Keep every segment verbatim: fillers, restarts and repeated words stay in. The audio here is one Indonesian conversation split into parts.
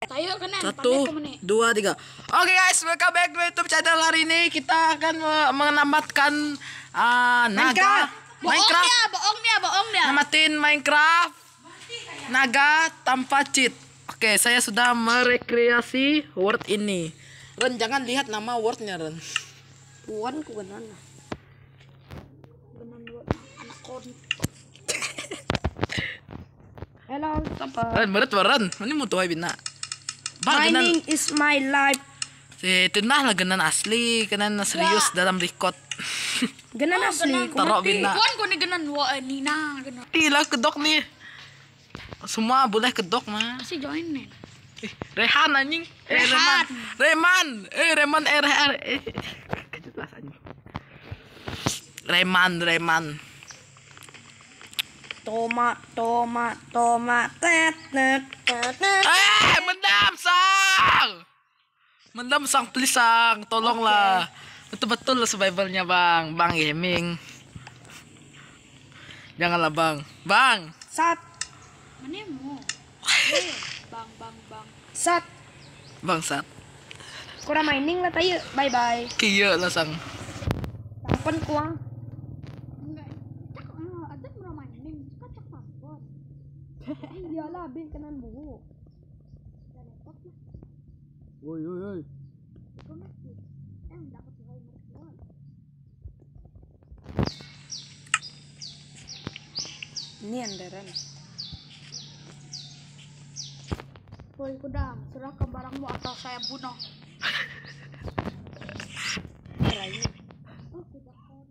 Tayo kan Satu, dua, tiga. Oke guys, welcome back to YouTube channel. Hari ini kita akan me- menamatkan uh, naga Minecraft. Bohong dia, bohong dia. Namatin Minecraft naga tanpa cheat. Oke, saya sudah merekreasi word ini. Ren, jangan lihat nama wordnya, Ren. Puan ku benan. Benan anak kon. Hello, Papa. Ren, berat Ren. Ini mutuh bina. Bang, Mining is my life. Si tinah lah genan asli, genan serius dalam record. Genan asli. Taruh bina. Puan ku ni genan wa Nina genan. Tila kedok nih. Semua boleh kedok mah. Si join nih. Eh, Rehan anjing. Eh, Rehan. Reman. Eh, Reman R R. Eh, kejelas anjing. Reman, Reman. Tomat, tomat, tomat. Tet, tet, tet, tet. Eh, mendam sang. Mendam sang, please sang. Tolonglah. Betul-betul survivalnya, Bang. Bang Gaming. Janganlah, Bang. Bang. Sat, Mana mu? Eh, bang bang bang. sat. Bangsat. Kurang mining lah tayo. Bye bye. Kieu lah sang. Tampon kuang. Enggak. Cak ah, ada berapa mainin? Cak paspor. Iyalah, bin kanan buku. Woi, woi, woi. Eh, dapat lagi mertuan. Ini anderan. Woi kudang, serahkan barangmu atau saya bunuh. Oh, kudang.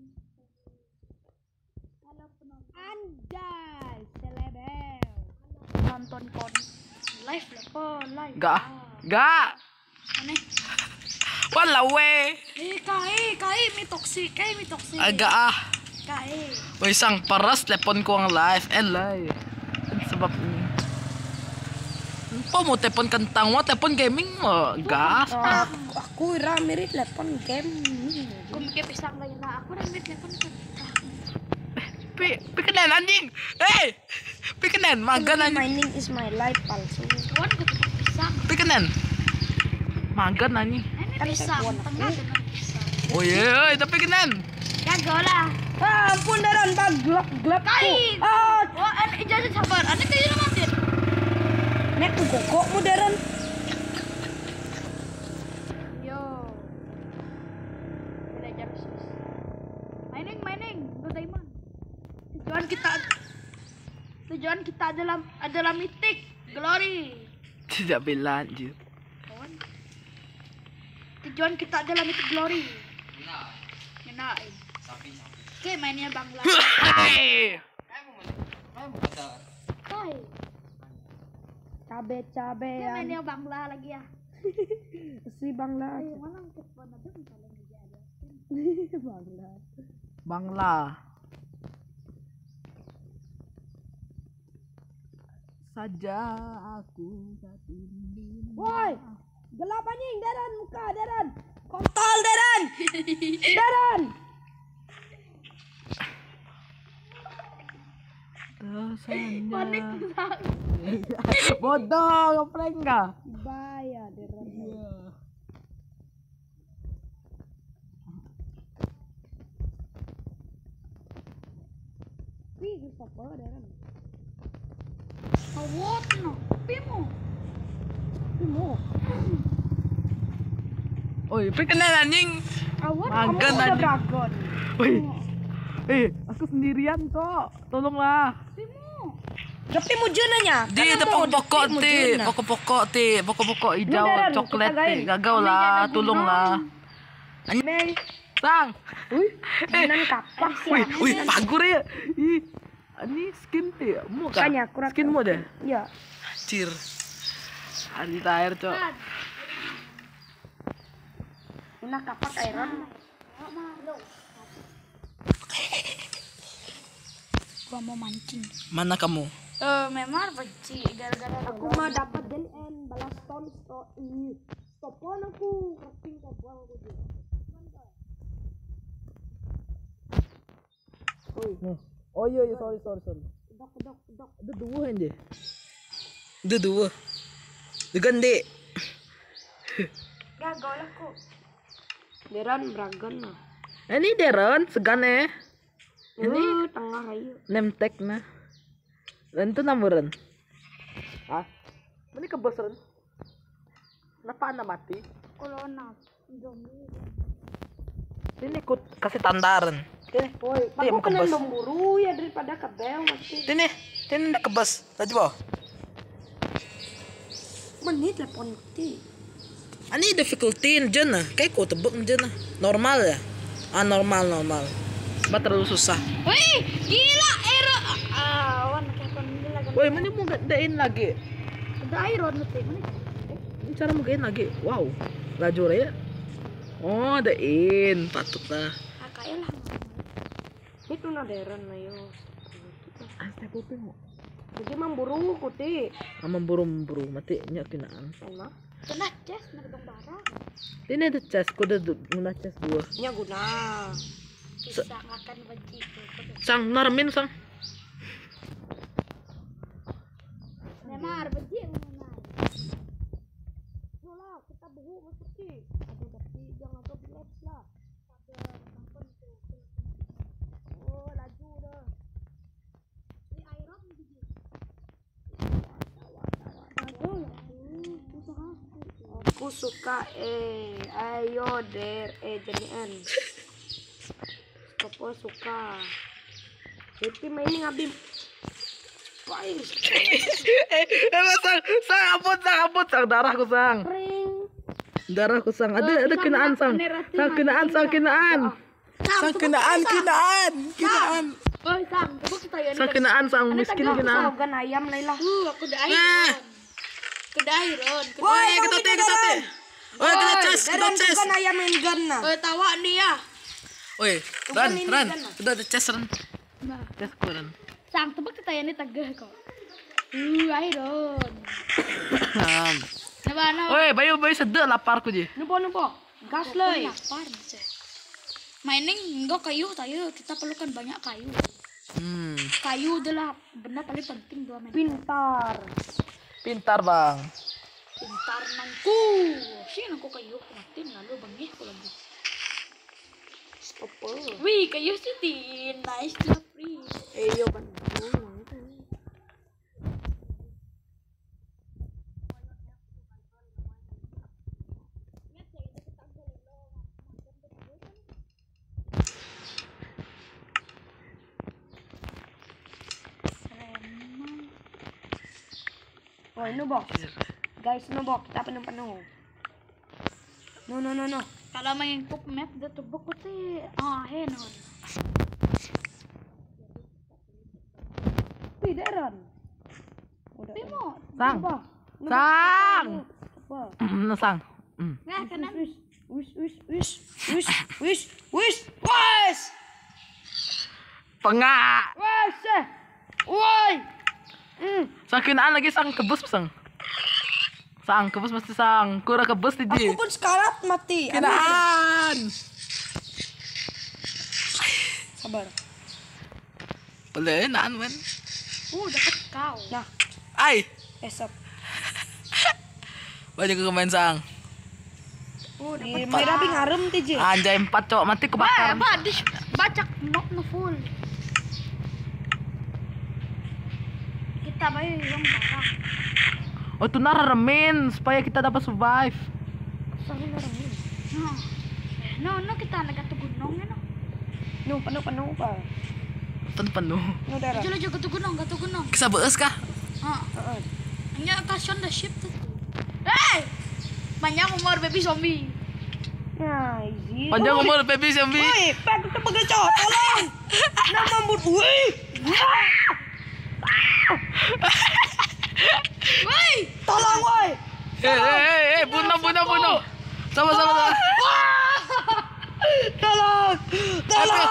Halo penonton. Anjay, selebel. Nonton kon live lah po live. Gak. Gak. Aneh. Walau we. Eh kai kai mi toksik kai mi toksik. Agak ah. Kai. Woi sang paras telepon ko ang live. Eh live. Sebab ini. Po mo telepon kentang mo telepon gaming mo. Gas. Aku, aku ira mirip telepon game. Kung mikir pisang lagi na ako rin may telepon ko. Pi, pi kenen anjing. Eh. Pi kenen magan anjing. Mining is my life palsu. Kuan ko tuh pisang. Pi kenen. Magan anjing. Ini Kan pisang telepon tengah aku. dengan pisang. Oh iya, tapi kenen. Jago lah. Ah, ampun daran baglok glok. Kai. Ah, Oh, an ijazah sabar. Ane kayo naman din. nek kok modern. Yo. Belajar sus. Mining, mining, go diamond. Tujuan kita tujuan kita adalah adalah mythic glory. Tidak bela anjir. Kawan. Tujuan kita adalah mythic glory. Mina. Mina. Oke, mainnya Bangla. Hei. Kai. Cabe-cabe Dia yang mainnya Bangla lagi ya. si Bangla. Eh, mana telepon aja misalnya dia ada. Bangla. Bangla. Saja aku satu ini. Woi, gelap anjing, Daran muka Daran. Kontol Daran. Daran. Panik banget. Bodoh, ngeprank enggak? Bahaya Daran. Wih, apa Daran? Awot no. Pimo. Timo. Oi, perkenalan anjing. Awot. Magan Kamu udah anjing. dragon. Woi. Eh, aku sendirian, Cok. Tolonglah. Pimo. Tapi mujunanya. Di ada pokok-pokok ti, pokok-pokok ti, pokok-pokok hijau Daran, coklat kita ti. gain. Gagal lah, tolonglah. Anjing. Sang. Wih, mainan kapak sih. Wih, wih, pagur ya. Ih. Ini skin ti, mu kan? Makanya, kurang- Skin mu deh. Ya. Anjir. Hari terakhir, Cok. Ini kapak iron. Gua mau mancing. Mana kamu? Eh, memang benci gara-gara Aku mah dapat den en balas ton sto ini. Stopon aku, crafting stopon aku juga. Oh iya, iya, sorry, sorry, sorry. Kedok kedok kedok. Ada dua aja. Ada dua. Digandi. Gagal aku. Deran Bragan nah. Ini Deren segan eh. Ini Uh, tengah ayo. name tag na. Dan itu namuran. Ah. Ini kebosan. Kenapa anda mati? Corona. Zombie. Ini ikut kasih tandaran. Ini. Woi, Dia aku mau kena kebas. domburu ya daripada kebel mati. Ini. Ini udah kebas. Tadi boh. Menit telepon mati. Ini difficulty jen nah. Kayak kau tebak jen nah. Normal ya? Ah normal normal. Bah terlalu susah. Wih, gila Ero. Ah, wan kayak kon gila kan. Woi, mana mau gandain lagi? Ada iron nanti. Mana? Ini cara mau gandain lagi. Wow. Lajur ya. Oh, adain. Patutlah. Ah, kayak lah. Itu na Deran na yo. Ah, saya putih mau. Jadi memburu kuti. Amam buru-buru mati nya kinaan. Enak. Kena ces mereka barang. Ini ada chest, kuda guna chest dua. Nya guna. Bisa akan benci itu. Sang narmin sang. Memang benci memang. Yolah, kita behu mesti. Aduh, tapi jangan ke village lah. Oh, laju dah. Ini iron biji. Aku suka eh ayo der eh jadian. Popo suka. Jadi mainin ngabim. Baik. eh, eh, sang, sang ampun, sang ampun, sang darahku sang. Ring. Darahku sang. Ada ada kinaan sang. Sang kinaan, sang kinaan. Sang kinaan, kinaan, kinaan. Oh, sang, coba kita ya. Sang kinaan, sang miskin kinaan. Saugan ayam Laila. Uh, aku udah iron. Nah. Kuda iron. Woi, kita teh, kita teh. Woi, kita chest, kita chest. Bukan ayam main gun nah. Eh, tawa nih ya. Woi, Ran, Ran. Udah ada chest Ran. Nah, Chest ku Ran. sang tebak kita ya nih tegah kok. Uh, iron. Napa no? Woi, bayu bayu sedek laparku je. Nupo nupo. Gas leuy. Lapar sih. Mining enggak kayu, tayo kita perlukan banyak kayu. Hmm, Kayu adalah benda paling penting dua mining. Pintar. pintar bang. Pintar nangku. Sih nangku kayu mati lalu bangih ko lagi. Apa? Wih, kayu sih di nice lah free. Eh yo kan. Oh, ini bok. Guys, ini bok. Kita penuh-penuh. No, no, no, no. Kalau main cup map dia tuh buku sih. Ah, henon. Tidak, Ron. Udah. Timo. Sang, Apa? sang. Apa? Hmm, sang. Hmm. Nah, kanan. Wis, wis, wis, wis, wis, wis, wis, wis. Pengak. Wis. eh. Woi. Hmm. Sang kinaan lagi sang kebus sang. Sang kebus mesti sang. Kurang kebus di Aku pun sekarat mati. kinaan. Sabar. Boleh naan men. Uh, dapat kau. Nah, Ai. esok. Banyak ke main sang. Uh, Di dapat merah bing harem tije. Anjay empat cok mati Wah, kebakar. badis bacak not no full. Kita bayi yang barang. Oh itu nararemin supaya kita dapat survive. Sahun orang ini. No. No, no kita naga tu gunung ya no. No, penuh-penuh pa. Tentu penuh. No, darah. Jolo juga tu gunung, gatu gunung. Kisah beus kah? Ah, Heeh. hanya kasion the ship tu. Hey! Banyak umur baby zombie. Nah, easy. Panjang umur baby zombie. Woi, pak kita bekerja, tolong. Nah, mambut, woi. Woi! Tolong, woi. Eh eh eh eh bunuh bunuh bunuh. Sama sama sama. Tolong. Tolong.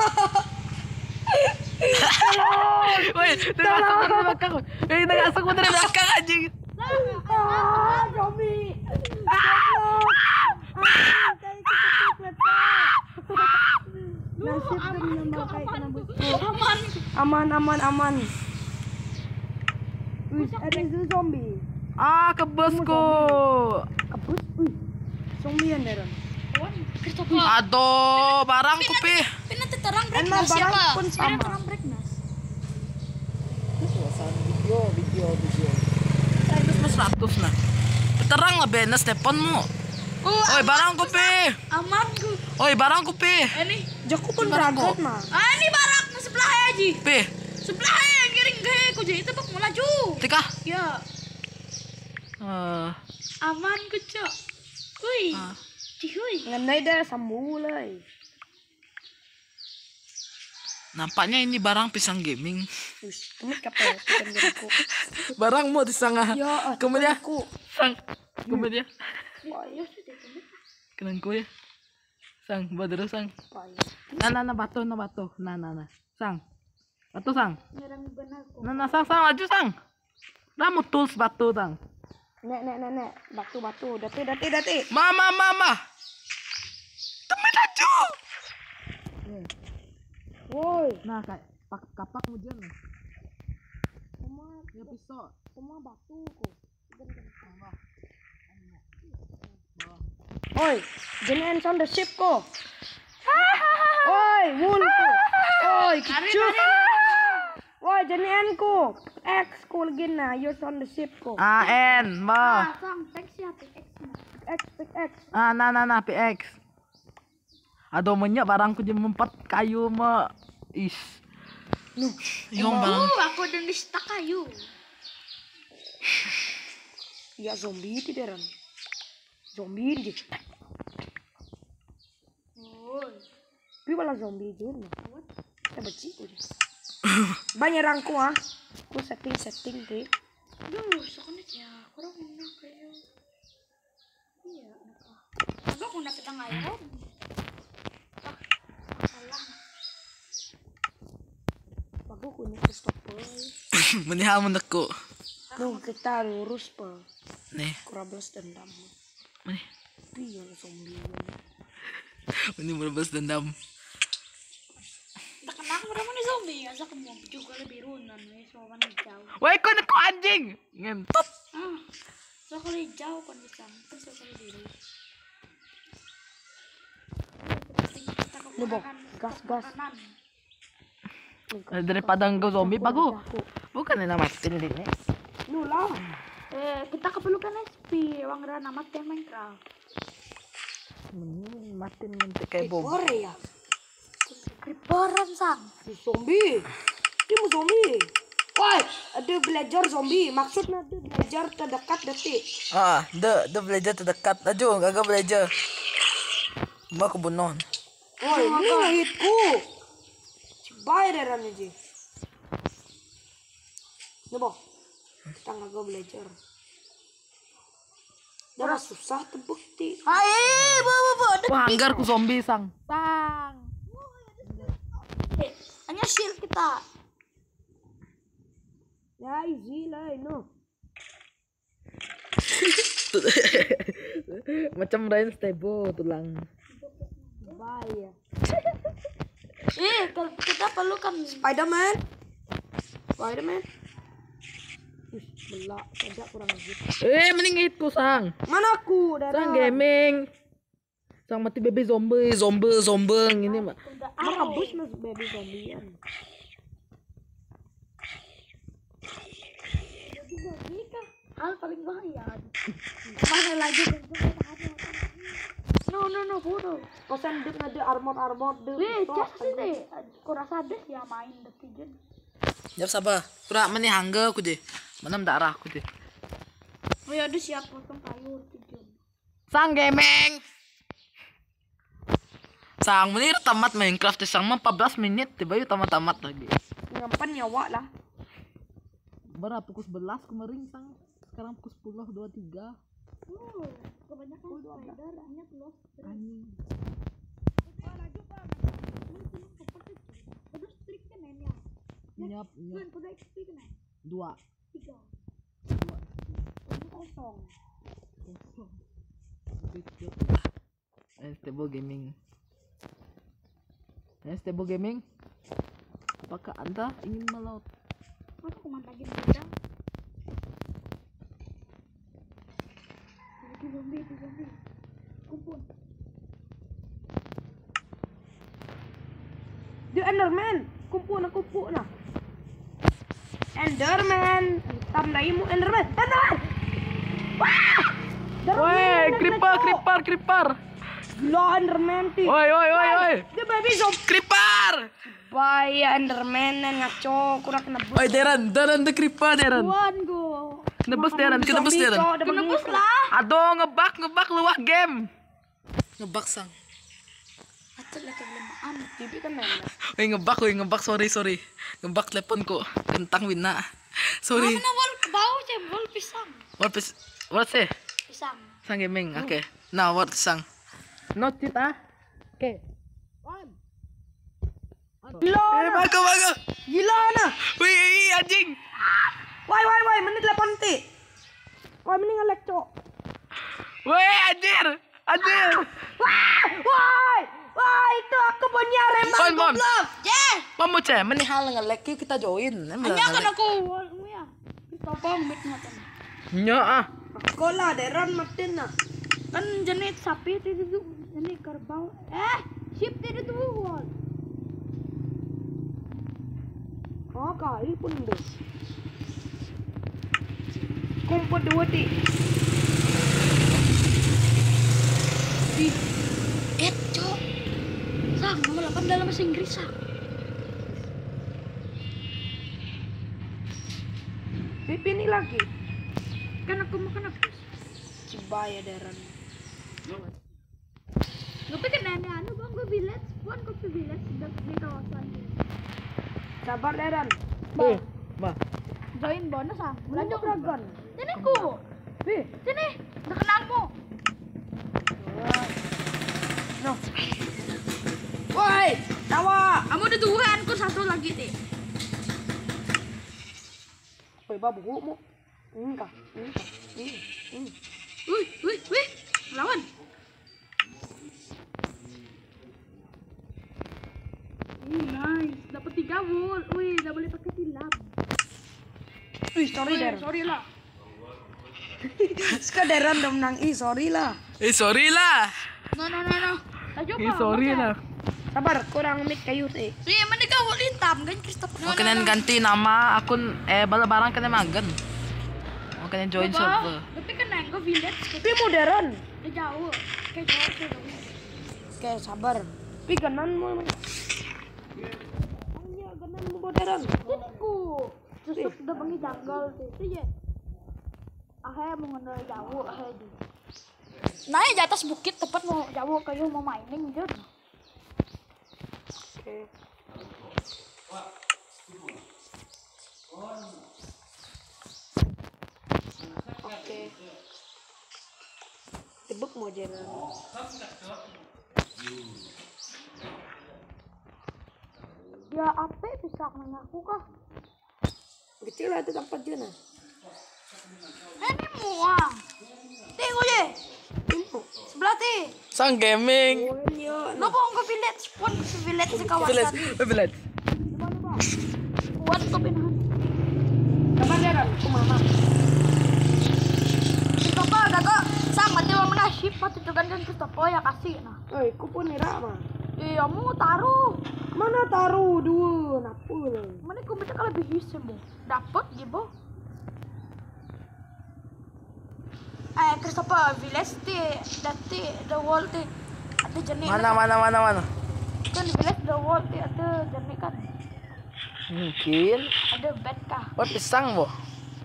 Woi, dari belakang dari belakang. Eh, dari asal dari belakang anjing. Ah, zombie. Tolong. Ah, dari kita Nasib dan memakai kena Aman. Aman, aman, aman. Wih, ada itu zombie. Ah, ke bosku. Kebus. Wih. Zombie yang Deren. Kawan, kita apa? Aduh, barangku pi. Tapi nanti terang Emang breaknas ya, barang Pak. pun Ini sama. terang breaknas. Suasana video, video, video. Saya itu seratus nah. Terang lah benes teleponmu. Oh, Oi, barangku pi. amanku. Oi, barangku pi. Ini. Jaku pun Barang berangkat kok. mah. Ah, ini barak na sebelah aja. Pi, Sebelah yang giring gahe ko jadi itu bak melaju. tika. Ya, Eh, aman ko, Cok. Uy. ah. Cihuy. Ngenai dah sambulai. Nampaknya ini barang pisang gaming. Wis, kemit kapal kan aku. Barangmu di sana. Ya, Kemudian aku. sang. Kemudian Wah, ya sudah kemit. kenangku ya. Sang, buat terus sang. Payah. Nah, nah, nah, batu, nah, batu. Nah, nah, nah. Sang. Batu, sang. Nyerang benar kok. Nah, nah, sang, sang, laju, sang. Ramu tools batu, sang. Nek, nek, nek, nek. Batu, batu. Dati, dati, dati. Mama, mama. Temen laju. Woi. Nah, kayak pak kapak hujan. Semua, Ya pisau. semua batu kok. Oi, jangan sound the ship ko. Oi, wool ko. Oi, kicuk. Woi, jangan ko. X ko lagi na, you sound the ship ko. A N, ma. Ah, sang, teks ya, teks na. X, X, X. Ah, nah, nah, nah, P X. Aduh, menyak barangku jam empat kayu ma. Is. Nuh, Yung barang. Uh, aku dan di stak kayu. ya zombie ti deran. Zombie di. Oh, Pi bala zombie jun. Kita beci ko. Banyak rangku ah. Ku setting setting ti. duh, sakit ya. Kurang muna kayo. Iya, naka. Agak kung napitang ngayon. Ah, salah. Bago ko ni Christopher. Menihamun aku. Nuh, kita lurus pa. Nih, Kurablas dendam. nih. Pi yang zombie. Ini merebas dendam. Tak kenang mo naman ni zombie. Asa ko mo juga lebih runan. Eh, so man jauh. Woi, kau nak anjing. Ngentot. Ah, so ko lebih jauh kon bisa. So ko lebih biru. Nuh, Bok. Gas, gas. Daripada engkau zombie, bagus. Bukan yang namatin ini. Nuh lah. Eh, kita keperlukan S P. Wang ra namat teh Minecraft. Hmm, matin mentek kayak bom. Bore ya. Creeperan sang. Si zombie. Dia mau zombie. Woi, ada belajar zombie. Maksudnya ada belajar terdekat detik. Ah, the the belajar terdekat. Laju, gagak belajar. Mau aku bunuh. Woi, ini ngehitku. Cibai deran aja. Coba. Kita nggak belajar. Darah susah terbukti. Hai, bu bu bu. Wah, anggar ku zombie sang. Sang. Eh, hanya shield kita. Ya, easy lah ini. Macam Ryan Stable tulang. Bahaya. Eh, kalau kita perlukan Spiderman. Spiderman. Ih, belak saja kurang lagi. Eh, mending itu sang. Mana aku? Darah. Sang gaming. Sang mati baby zombie, zombie, zombie ini mah. udah Merebus mas baby zombian. hal paling bahaya. Mana lagi No no no bodoh. Kosan dek ada armor armor dek. Weh, cak sih deh. Kurasa des ya main detijen. Jap sabar. Kurang meni hangga aku deh. Mana darah aku deh. Oh ya, udah siap potong kayu detijen. Sang gaming. Sang menir tamat Minecraft sang mah empat belas menit tiba yuk tamat-tamat lagi. Ngampan nyawa lah. Berapa pukul sebelas kemarin sang. Sekarang pukul sepuluh dua puluh tiga. Oh, kebanyakan spider hanya plus. Anjing. Terus trik kan ya. Nyap, nyap. Kan kuda X P kan. Dua. Tiga. Dua. Ini kosong. Eh, Stable Gaming. Eh, Stable Gaming. Apakah Anda ingin melaut? Aku mantagin beda. zombie, itu zombie. Kumpul. The Enderman. Kumpul na kumpul na. Enderman. Tamnai mo Enderman. Enderman. Wah! Woi, creeper, creeper, creeper. Gila Enderman ti. Woi, woi, woi, woi. The baby zombie. Creeper. Baya Enderman na ngaco. Kurang kena Woi, Darren, Darren the creeper, Darren. Tuan go. Nebus Darren, kita nebus Darren. Kenapa lah? Aduh, ngebak, ngebak luah game. Ngebak sang. Atul lah kebelamaan. Tibi kan nena. Woi, ngebak, woi, ngebak, sorry, sorry. Ngebak teleponku. Kentang Wina. Sorry. Mana wal bau cembol pisang. What is what sih? Pisang. Sang gaming. Oke. Nah, what sang? Not it ah. Oke. Gila Eh, na. bago, bago. Gila na. Wih, wih, anjing. Wai wai wai menit delapan ti. Wai mending ngelek cok. Wih, anjir. Anjir. Wah, wai. Wah, itu aku punya remang Bon, bon. goblok. Yeah. Pamu ceh, mending hal nge-lag yuk kita join. Hanya kan aku wal ya. Kita pamit ngoten. Nya ah. Kola deran matin na. Kan jenis sapi itu tuh jenis kerbau. Eh, sheep itu tuh wal. Oh, kali pun deh. Kumpul dua ti. Di eh cok. Sang nomor delapan dalam bahasa Inggris sang. Pipi ini lagi. Kan aku makan apa? Cibaya deran. Gue pikir nenek anu bang gue village, bukan gue village di di kawasan. Sabar deran. Eh, bah. Join bonus ah. Lanjut dragon. Sini ku. Pi. Sini. Udah kenalmu. No. Woi, tawa. Kamu udah Tuhan, ku satu lagi nih. Woi, babu mu. Enggak. Enggak. Hmm. Wih, wih, wih. Lawan. Ih, nice. Dapat tiga volt. Wih, udah boleh pakai tilap. Wih, sorry Wih, der. sorry lah. Sekadaran dong nang i, sorry lah. Eh, sorry lah. No, no, no, no. Ayo Eh, sorry lah. Sabar, kurang mic kayu sih. Ih, mana kau volt hitam kan Christopher. Mau kalian ganti nama akun eh bala barang kalian magen. Mau kalian join server. Tapi kan gue village. Pi modern. Udah jauh. Kayak jauh sih. Oke, sabar. Pi ganan mu. Hanya ganan mu modern. Sini ku. Terus udah bangi jungle sih. Iya. Ah, mau ngendal jauh ah di. Naik di atas bukit tepat mau jauh kayu mau mining jod. Oke. Oke. Tebuk modern. Ya apa bisa mengaku kah? Kecil lah itu tempat Juna. Ini muang. Tengok je. Sebelah ti. Sang gaming. Lo mau ke village pun ke village di kawasan. Village, eh, village. Buat ke pinahan. Sabar deran, ku mama. Christopher ada kok. Sang mati orang mana ship mati tu kan kan Christopher ya kasih nah. Oi, ku pun ira mah. Iya mau taruh. Mana taruh dua napul. Mana kau bisa kalau lebih bisa bu. Dapat gitu. Eh Christopher village ti, dati the wall ti ada jenis. Mana mana mana mana. Kan village the wall ti ada jenis kan. Mungkin. Ada bed kah? What pisang boh?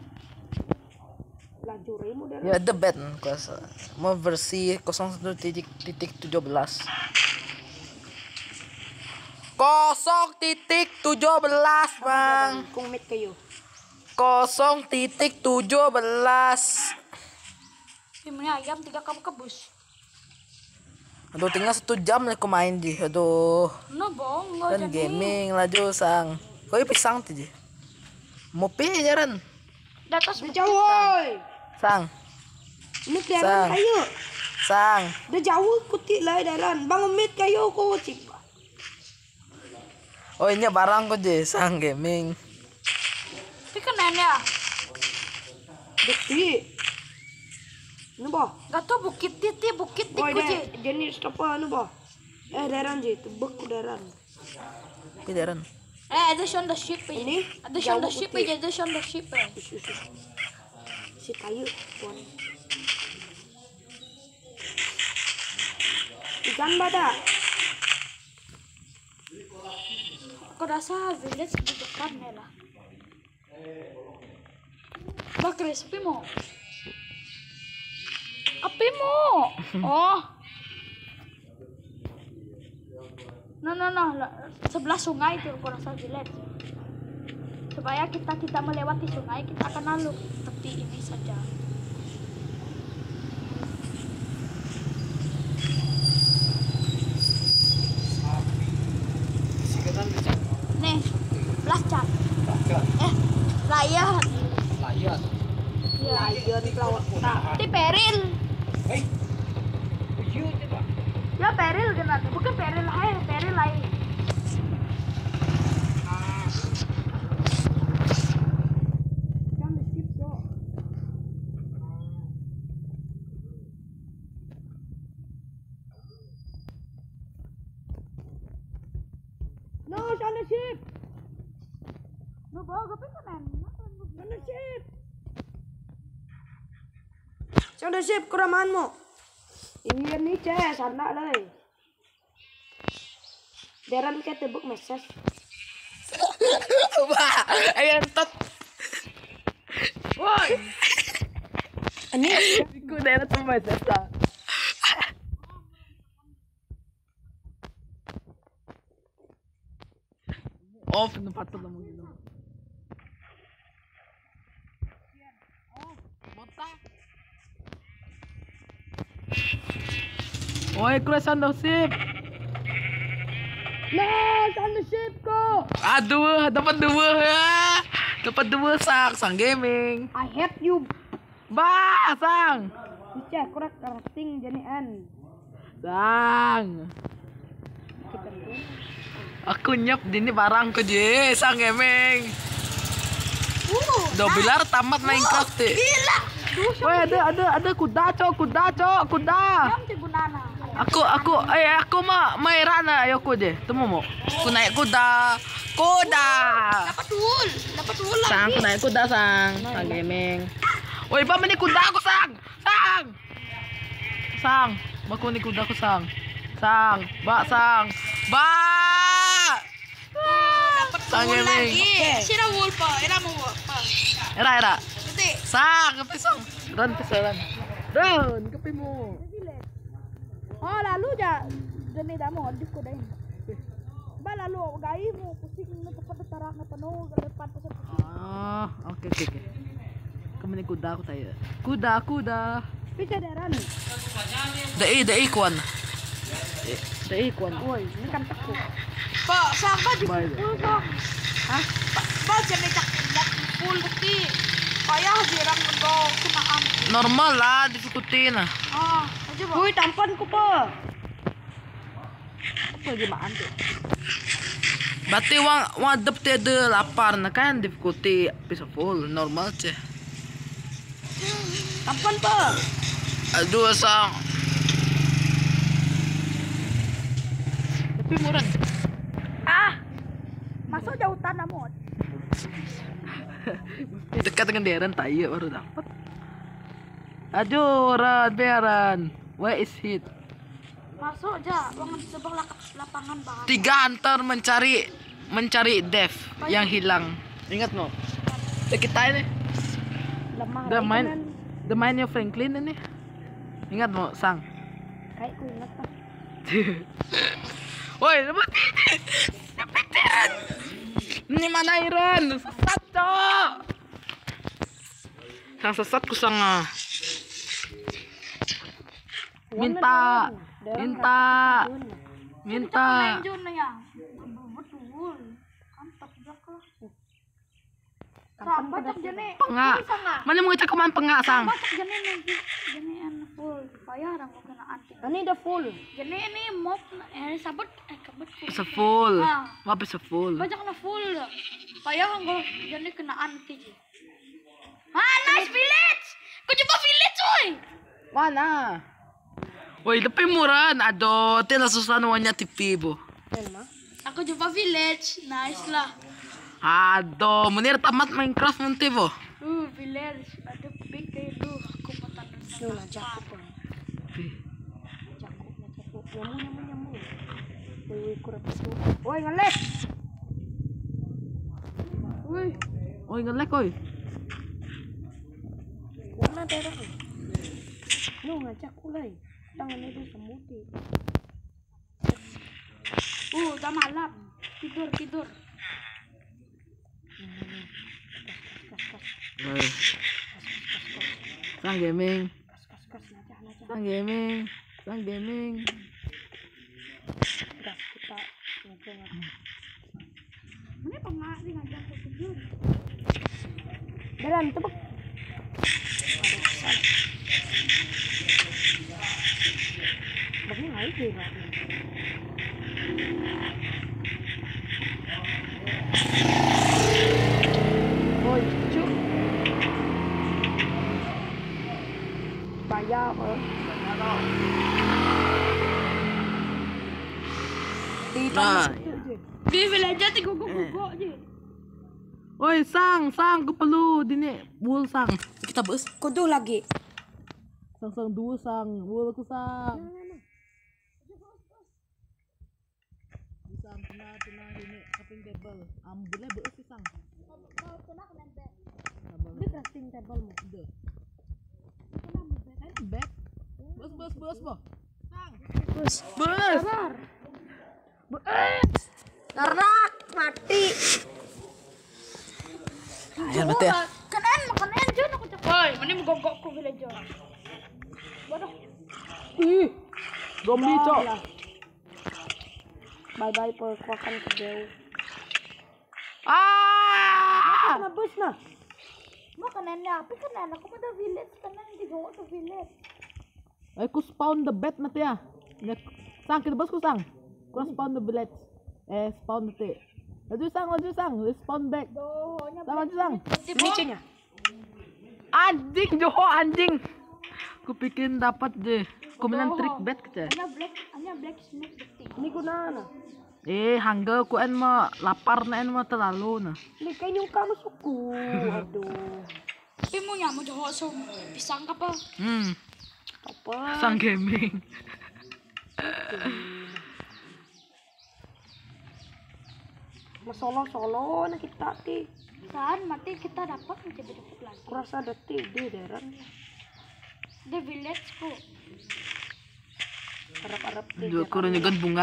Lajure modern. Ya ada bed kuasa. Mau versi nol satu titik tujuh belas. nol titik tujuh belas bang. Kung mic kayo. nol titik tujuh belas. Timnya ayam tiga kamu kebus. Aduh tinggal satu jam nih aku main di. Aduh. No bong, nggak Kan jadi. gaming laju sang. Kau pisang tuh ji. Mau pilih jaran. Di atas bukit. Jauh oi. Sang. Mic Sang. deran kayo. Sang. Dah jauh kuti lah deran. Bang mic kayo ko cip. Oh ini barang kok ji. Sang gaming. Tapi kan nenek ya. Bukti. Nu boh. Gak tau bukit titi bukit Boy tiku deh, je. jenis apa nu boh? Eh daran je, tebek ku daran. Kejaran. Eh ada on the ship eh. Ini Ada on jauh the ship putih. eh. Ada on the ship eh. Ush, ush, ush. Si kayu tuan. Ikan bada. Aku rasa village di dekat nih lah. Bah crispy mo. Api mo. Oh. No no no, la- sebelah sungai itu aku rasa village. Supaya kita kita melewati sungai kita akan lalu tepi ini saja. Nih, belacan. Eh, layan. Layan. Lion pelawak tak. Di peril. Hei. Uyu coba. Ya peril kan, bukan peril hai, peril lain. Yang di ship so. No, on the ship. No bawa gapi kan? On the ship. On the ship kuraman mo. Iya ni ceh sana lay. Daran ke tebek message. Wah, ayan tot. Woi. Ani Ku daerah sama jasa. Oh, tempat tuh mau gitu. Oh, botak. Oi, kurasan sip. no, on the ship ko. Aduh, dapat dua ya. Dapat dua sang, sang gaming. I hate you. Bah, sang. Ceh kurak crafting janian. Sang. Aku nyep dini barang ke je, sang gaming. Uh, Udah bilar tamat Minecraft deh. gila. Woi, ada ada ada kuda, cok, kuda, cok, kuda. Yang di gunana. Aku aku eh aku mah mairana ayo aku je. Temu mau. Aku naik kuda. Kuda. Dapat dul, dapat dul Sang, lagi. aku naik kuda, sang. Sang gaming. Woi, bang ini kuda aku, sang. Sang. Sang, baku ni kuda aku, sang. Sang, bak sang. Bak. Dapat Sang dul gaming. lagi. Sira wool pa, ira mo pa. Era era. Gede. Sang, kepi sang. Ran pesaran. Ran, kepi mo. Oh lalu ja jenis dah mau di kudain. Ba lalu gai mo pusing na tepat tarak na penuh ke depan pusing pusing. Ah, oke oke oke. Kamu ni kuda aku tayo. Kuda, kuda. Pica daran. Dai, dai kuan. Dai kuan. Woi, ini kan teku. Pa, saka di Bye. full ka. Hah? Ba, ba jenis tak tak full deti. Kaya jirang go kunaan. Normal lah diikutin ah. Ah, aja ba. Woi, tampan ku pa. Apa gimana tuh? Berarti wang wang adep ada lapar na kan diikuti bisa full normal ceh. Tampan pa. Aduh sang. Tapi murah. Ah. Masuk jauh tanah mod. Dekat dengan daerah tayo baru dapat. Aduh, Ran, Beran. Where is it? Masuk aja, wangan sebelah lapangan bahasa. Tiga hunter mencari mencari Dev yang hilang. Ingat no? Udah kita ini. Lemah. Udah lagi main, kan. udah mainnya Franklin ini. Ingat mo, sang. Kayak ku ingat pa. Woi, lepas Peteran. Ini mana Iran? Sesat, cok. Sang sesat ku sang ah. Minta, minta, minta. Main Jun ya. Betul. Kantap jak lah. Sampai cak jene. Pengak. Mana mau ngecek kemana pengak sang? Sampai cak jene nih. Jene an full. Payah orang mau kena anti. Ini udah full. Jene ini mob eh sabut eh kabut full. Bisa full. Ah. Apa bisa full? Banyak na full. Payah orang jene kena anti je. Ah, nice village. Kau coba village, coy. Mana? Woi, tapi murah. Aduh, tena susah namanya T V, bu. Yan mah. Aku jumpa village. Nice lah. Aduh, menir tamat Minecraft nanti, bu. Uh, village. Ada big kayak itu. Aku mau tanam Yo na jakop ko. Jakop na jakop. Nyamu nyamu nyamu. Woi woi kurang itu. Woi ngelek. Wih, Oi, ngelek, oi. Warna daerah. No ngajak ulai. Tangan itu semuti. uh, udah malam. Tidur, tidur. Kas kas Woi. Sang gaming, kas kas kas najah najah. sang gaming, sang gaming. Gas kita ngajak. Ini pengak sih ngajak aku tidur. Dalam tebak. Bagi ngai kira. Ôi chú bayar apa? Nah. Di village aja guguk-guguk aja. Oi, sang, sang, aku perlu dini bul sang. Kita bus. Kudu lagi. Sang sang dua sang, bul aku sang. Sang kena kena dini crafting table. Ambilnya bus sih sang. Ini crafting table mu. Udah. Back. Bus bus bus boh. Sang. Bus. Bus. Sabar. Bus. Karena mati. Ayo mati ya. Kenen, kenen Jon aku cek. Woi, mending menggogokku village Jon. Bodoh. Ih. Zombie, cok. Bye bye perkuakan ke jauh. Ah! Kena bus nah. Mau kenennya apa kenen? Aku mau village, kenen digogok ke village. Aku spawn the bed mati ya. Nek- Sang kita bosku sang. Ku spawn the village. Eh spawn the. Laju sang, laju sang, spawn back. Dohonya Sang laju sang. Ini cenya. Anjing Joho anjing. Ku bikin dapat deh. Ku menang trick bet kita. Hanya black, hanya black snake detik. Ini gunana. Eh hangga ku en mah lapar na en mah terlalu nah. Ini kayak nyungka masukku. Aduh. Tapi mau nyamu Joho so pisang apa? Hmm. Apa? Sang gaming. Masolo solo na kita ti. Saan mati kita dapat menjadi dapat lagi. Kurasa detik di daerah. The village ku. Harap-harap di. Juga kurang juga bunga.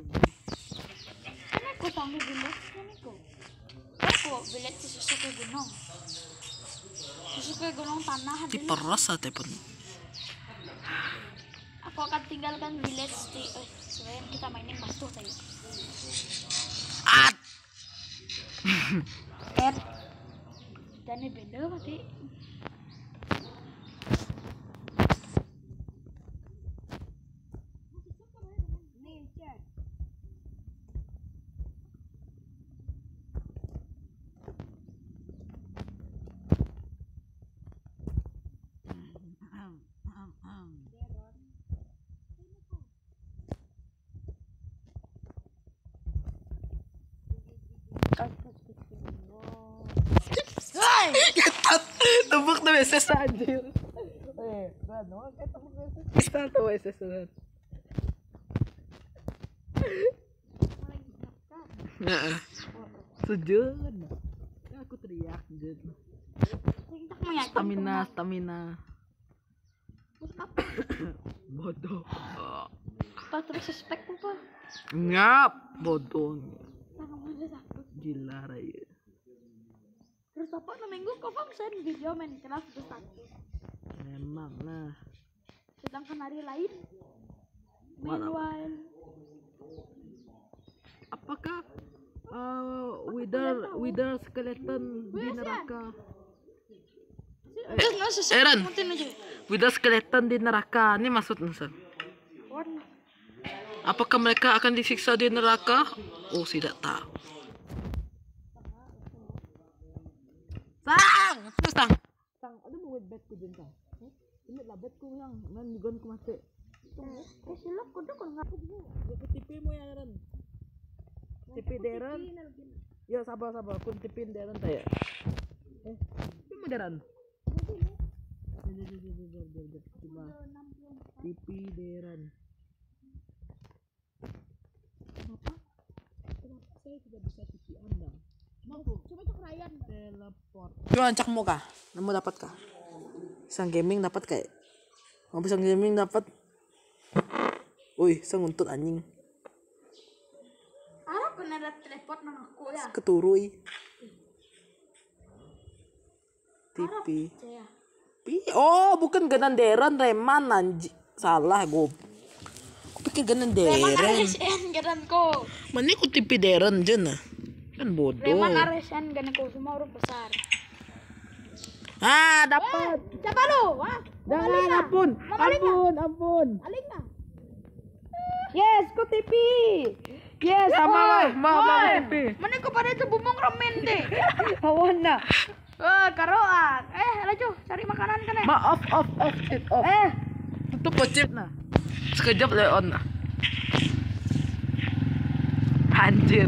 Kan aku tahu village kan aku. Aku village susu ke gunung. Susu ke gunung tanah Di dulu. peras atau pun. Aku akan tinggalkan village di. Eh, selain kita mainin batu tadi. At. Et. Dan ini beda mati. Nih cek. Ketat. Tebuk tuh S S anjir. Eh, Ran, no, kayak tebuk S S. Bisa tuh S S Ran. Heeh. Sujud. Aku teriak jud. Kita meyakinkan. Stamina, stamina. Bodoh. Apa terus suspek apa? Ngap, bodoh. Tangan mana takut. Gila raya. Terus apa na minggu kau send video Minecraft terus satu. Memang lah. Sedangkan hari lain Mana? meanwhile Apakah uh, wither wither skeleton di neraka? terus nggak sesuai Eren. matiin aja. Wither skeleton di neraka. Ini maksudnya San. Warna. Apakah mereka akan disiksa di neraka? Oh, tidak tahu. Sang, terus sang. Sang, ada mau wet bed ku Jun, sang. Ini labet ko yang nan ligon ko mati. Eh silap ko do kon ngaku dulu. Ya ku tipi mo ya Deren. Tipi Deren. Ya sabar sabar kun tipin Deren taya. Eh, tipi mo Deren. Cuma tipi Deren. Kenapa? Kenapa saya tidak bisa tipi Anda? Mampu. Coba cek Ryan. Teleport. Coba cek mau kah? Nemu dapat kah? Sang gaming dapat kayak. Mau sang gaming dapat. Wih, sang untut anjing. Ah, pernah ada teleport nang aku ya. Keturui. Tipi. Saya. Pi. Oh, bukan Ganan Deren, Reman anjing. Salah gue. Aku pikir Ganan Reman Deren. R S N ganan ko. Mana aku tipi Deren jen ah. Kan bodoh. Reman R S N ganan ko semua huruf besar. Ah, dapat. Siapa lu? Wah, Jangan, ampun. Ampun, ampun. aling na. Yes, ku T P. Yes, Sama lah, mau mau Oi. tipi. Mana ko pada itu bumong ramen deh. Awan na. Wah, karoan. Eh, laju cari makanan kan eh. Ma off off off it off. Eh, Tutup pocit nah. Sekejap Leon nah. Anjir.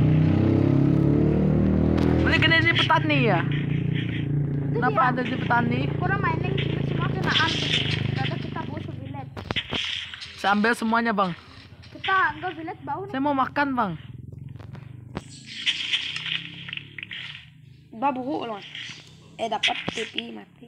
Mana kena di petani ya? Kenapa ada di petani? Kurang mining semua kenaan. Kata kita bawa ke village. Saya ambil semuanya bang. Kita enggak village bau nih. Saya mau makan bang. babu loh. Eh dapat T P mati.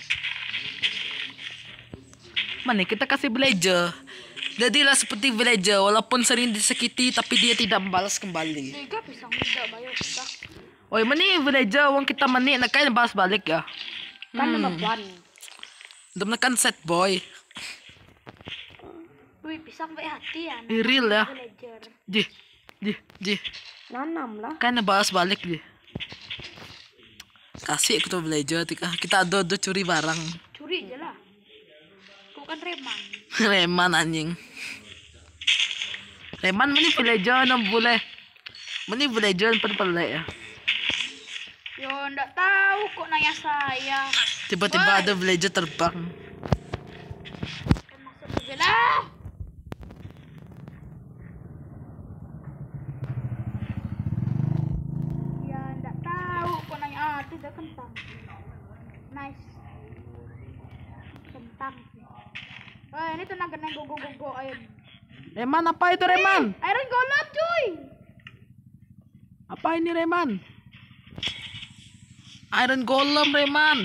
Mana kita kasih villager. Jadilah seperti villager walaupun sering disakiti tapi dia tidak membalas kembali. Tiga pisang muda bayar kita. Oi, mana villager wong kita mani nak kaya balas balik ya. Kan number one. Udah menekan set boy. Wih, pisang baik hati ya. Real ya. Villager. Jih, jih, jih. Nanam lah. Kan balas balik jih. Kasih aku tuh villager tika. Kita ado-ado curi barang. Curi aja lah. Kau kan reman. Reman anjing. Reman meni villager no boleh. Meni villager pun boleh ya. Yo, ndak tahu kok nanya saya. Tiba-tiba ada villager terbang. Kan masuk ke villa. Ya, ndak tahu kok nanya. Ah, itu udah kentang. Nice. Kentang. Oh, ini tenaga neng gogo-gogo ayam. Reman apa itu Reman? Iron Golem, cuy. Apa ini Reman? Iron Golem Reman.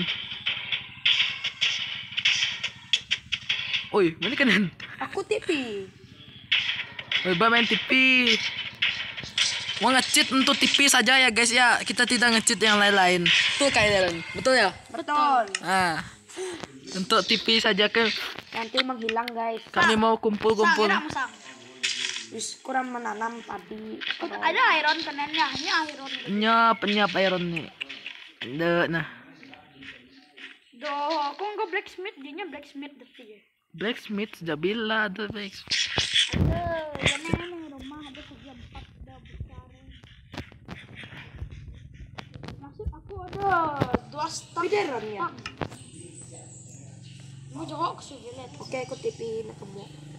Oi, mana kan? Aku T P. Oi, ba main T P. Mau nge-cheat untuk T P saja ya guys ya. Kita tidak nge-cheat yang lain-lain. Betul kayak Darren. Betul ya? Betul. Ah. Untuk T P saja kan Nanti menghilang guys. kami mau kumpul-kumpul. Sang, sang. Wis kurang menanam padi. Ada iron kenennya, ini iron. Nyap, nyap iron nih. Dek, nah. Doh, aku nggak blacksmith, dia blacksmith detik ya. Blacksmith sudah bila ada blacksmith. Aduh, ini ini rumah ada segi empat udah besar. Nasib aku ada dua stak. Bideron ya. Mau jawab ke sini lihat. Oke, aku T P nak kamu.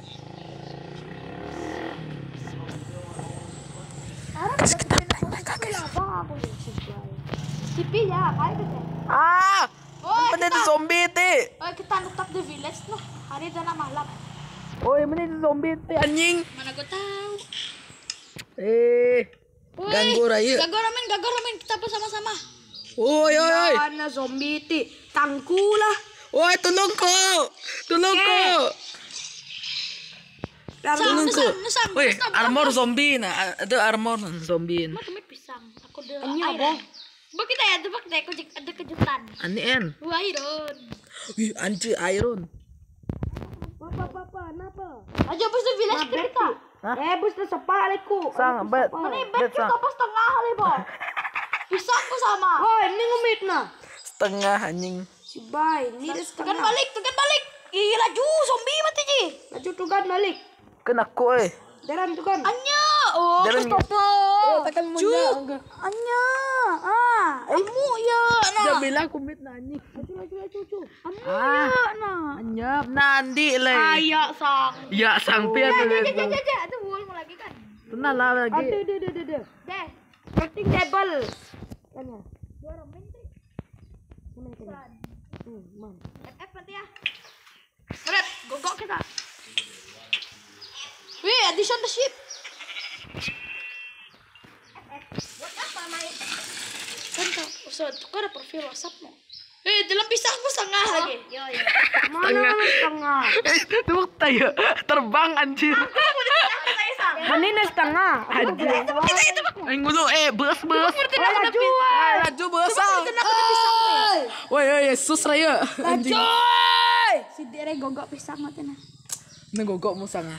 Sekarang udah bikin aku apa aku T P ya, kayak gitu. Ah! Oh, Mana itu zombie ti? Oh, kita tetap di village noh. Hari dan malam. Oi, mana itu zombie ti anjing? Mana gue tahu. Eh, Woi, ganggu raya. Ganggu ramen, ganggu ramen kita pun sama-sama. Oi, oi, oi. Mana zombie ti? Tangku lah. Oi, tolong ko. Tolong ko. Sang, Tolong ko. nusang, nusang. Woi, armor zombie nah. Itu armor zombie. Mau tumit pisang. Aku udah Ini apa? iron. Bak kita ya, tebak deh, aku ada kejutan. Anian. Wah, iron. Wih, anjir iron. Papa, papa, kenapa? Aja bos tuh village tuh kita. Hah? Eh, bus tuh sepa aleku. Sang, bet. Mana Bet, bet kita sang. pas tengah kali, Bo. Pisangku sama. Oh, ini ngumit nah. Setengah anjing. Si Bay, ini Tekan dia setengah. balik, tekan balik. Ih, laju zombie mati ji. Laju tuh kan balik. Kena aku eh. Daran tuh kan. Anya. Oh, Dalam- stop. Oh, tekan Cuk. Anya. ah. Amu ya na. Dia bilang kumit na anjing. Amu Ah. ya na. Anyap nandi le. Ayak sang. Ya sang pian Ja le. ja ja ja ja. Itu wul mau lagi kan. Tenang lah Aduh, lagi. aduh, aduh, aduh, aduh. Deh. Crafting table. Kan ya? Dua orang menteri. Mana kan? Hmm, man. F F nanti ya. Berat, gogok kita. Wih, addition the ship. Buat apa main? Kan kau, usah kau ada profil WhatsAppmu. Eh, dalam pisahmu setengah lagi. Yo yo. Mana setengah? Eh, tuh tayo terbang anjir. Mana ini setengah? Anjir. Ay ngulo eh bus bus. Oh, laju. Ay laju bus. Woi woi Yesus raya. Anjing. Si Dere gogok pisah mati nah. Nagogok mo sang.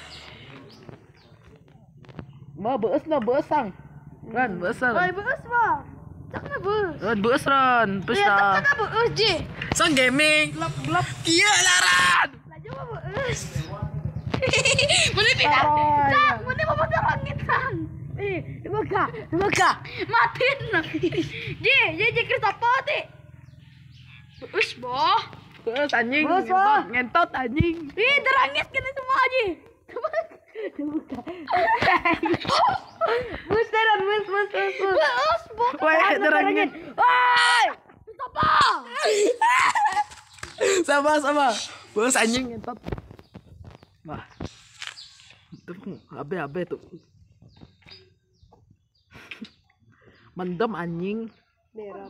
Ma bus na bus sang. Ran bus Oi, ran. beus ba? Cak na beus. Ran bus ran. Bus Ya, na. tak na beus je. Sang gaming. Glop glop. Iya laran. Laju ba beus? Muni pindah. Cak, muni mau pasang langit sang. Eh, buka, buka. Matiin na. Je, je je Kristopo ti. Beus boh. Bus anjing. Bus, Ngentot, ngentot anjing. Ih, terangis kena semua aja. Buka. Bus teran, bus, bus, bus, bus. Beus boh. Woi terangin. Woi! Kristopo. Sama sama. Bus anjing ngentot. Wah. Tuh, abe abe tuh. Mendem anjing. Beran.